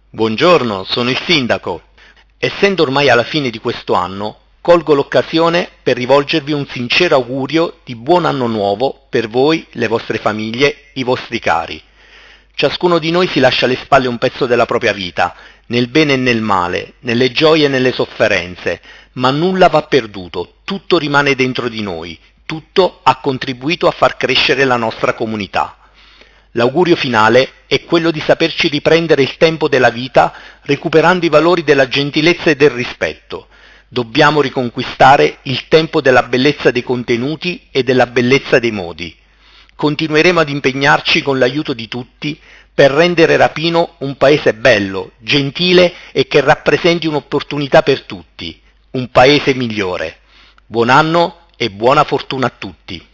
Buongiorno, sono il sindaco. Essendo ormai alla fine di questo anno, colgo l'occasione per rivolgervi un sincero augurio di buon anno nuovo per voi, le vostre famiglie, i vostri cari. Ciascuno di noi si lascia alle spalle un pezzo della propria vita, nel bene e nel male, nelle gioie e nelle sofferenze, ma nulla va perduto, tutto rimane dentro di noi, tutto ha contribuito a far crescere la nostra comunità. L'augurio finale è quello di saperci riprendere il tempo della vita recuperando i valori della gentilezza e del rispetto. Dobbiamo riconquistare il tempo della bellezza dei contenuti e della bellezza dei modi. Continueremo ad impegnarci con l'aiuto di tutti per rendere Rapino un paese bello, gentile e che rappresenti un'opportunità per tutti, un paese migliore. Buon anno e buona fortuna a tutti.